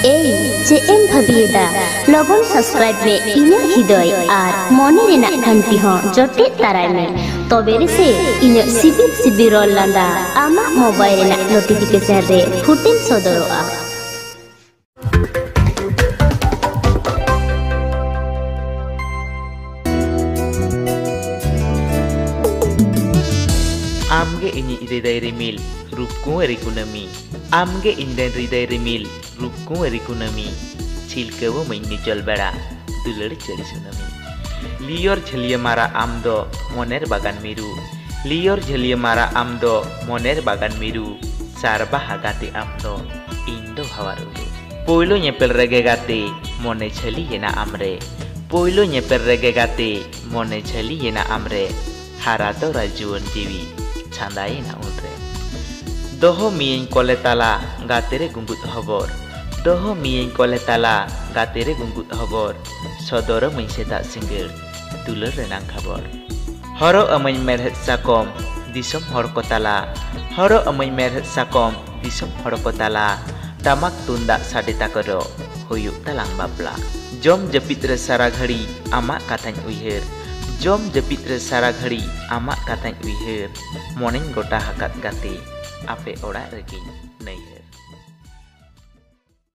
चे एम भाबिएदा लगन सब्सक्राइब में इना हृदय और मने रेना घंटी हो जटे ताराय में तबे रे से इना सिबिल रोल लांदा आमा मोबाइल रेना नोटिफिकेशन रे फुटेन सदरोआ। आमगे इनी हृदय रिमिल रूपकु एरिकुनमी आमगे इंदन हृदय रिमिल रूपकु एरिकुनमी छिलकेवो मैनी जलबेड़ा दुलड़ चली सुनमी लियोर झलिया मारा आमदो मनेर बागान मिरु लियोर झलिया मारा आमदो मनेर बागान मिरु सारबा हागाते आमदो इंदो हवारुलु पोइलो ñepel rege gate mone झली येना Amre पोइलो ñepel rege gate mone झली येना आमरे हारातो राजुवन जीवी छांदाई ना उनरे दोहो मियें कोले ताला गातेरे गुंगुत हबर दोहो मियें कोले ताला गातेरे गुंगुत हबर सदर मैसेदा सिंगेर दुलर रेनां खबर हरो अमैन मेरहेत साकम दिसम हर को ताला हरो अमैन मेरहेत साकम दिसम हर को ताला टामाक तुंदा साडे ताकरो हुयुक तालां बापला जम जपित रे सारा घड़ी आमा काथाñ उयहेर जम जपित रे सारा घड़ी आमा काथाñ उयहेर मोनेñ गोटा हाकात गाते आपे ओड़ा रेगिñ नैहेर।